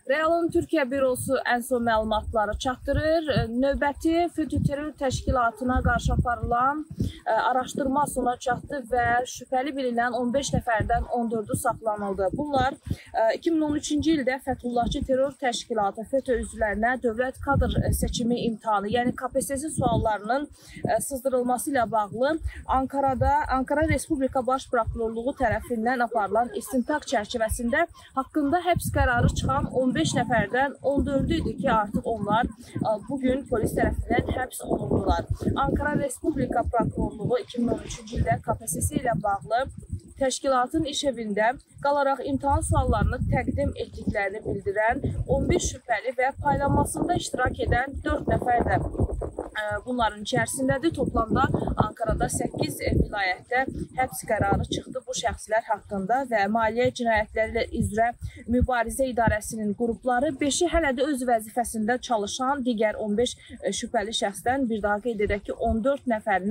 Realın Türkiyə bürosu ən son məlumatları çatdırır. Növbəti FETÖ terror təşkilatına qarşı aparılan araşdırma sona çatdı və şübhəli bilinən 15 nəfərdən 14'ü saxlanıldı. Bunlar 2013-cü ildə Fəthullahçı terror təşkilatı FETÖ üzvlərinə dövlət kadr seçimi imtahanı, yəni KPSS suallarının sızdırılması ilə bağlı Ankara Respublika Baş Prokurorluğu tərəfindən aparılan istintaq çərçivəsində haqqında həbs qərarı çıxan 15 nəfərdən 14'ü idi ki, artıq onlar bugün polis tərəfindən həbs olundular. Ankara Respublika Prokurorluğu 2013-cü ildə KPSS ilə bağlı təşkilatın iş evində qalaraq imtahan suallarını təqdim etdiklərini bildirən 15 şübhəli və paylanmasında iştirak edən 4 nəfər də bunların içərisindədir. Toplamda Ankarada 8 vilayətdə həbs qərarı çıxdı bu şəxslər haqqında və Maliyyə Cinayətləri üzrə Mübarizə İdarəsinin qrupları 5'i hələ də öz vəzifəsində çalışan digər 15 şübhəli şəxsdən bir daha qeyd edək ki, 14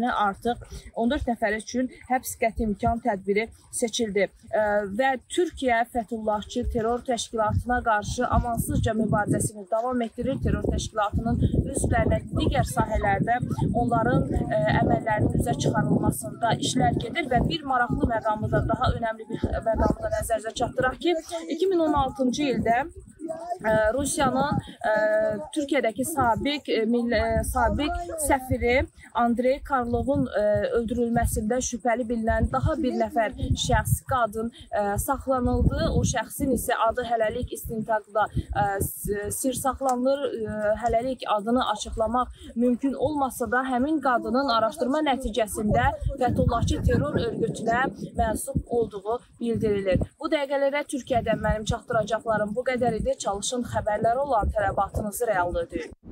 nəfər üçün həbs qəti imkan tədbiri seçildi və Türkiyə Fəthullahçı terror təşkilatına qarşı amansızca mübarizəsini davam etdirir. Terror təşkilatının üzvlərinə digər sahələrdə onların əməllərinin üzə çıxarılmasında işlər gedir və bir maraqlı məqamı da, daha önəmli bir məqamı da nəzərinizə çatdıraq ki, 2016-cı ildə Rusiyanın Türkiyədəki sabiq səfiri Andrey Karlovun öldürülməsində şübhəli bilinən daha bir nəfər şəxs, qadın saxlanıldı. O şəxsin isə adı hələlik istintaqda sir saxlanılır. Hələlik adını açıqlamaq mümkün olmasa da həmin qadının araşdırma nəticəsində Fəthullahçı terror örgütünə mənsub olduğu bildirilir. Bu dəqiqələrə Türkiyədən mənim çatdıracaqlarım bu qədər idi. Çalışın xəbərləri olan tələbatınızı real ödəyin.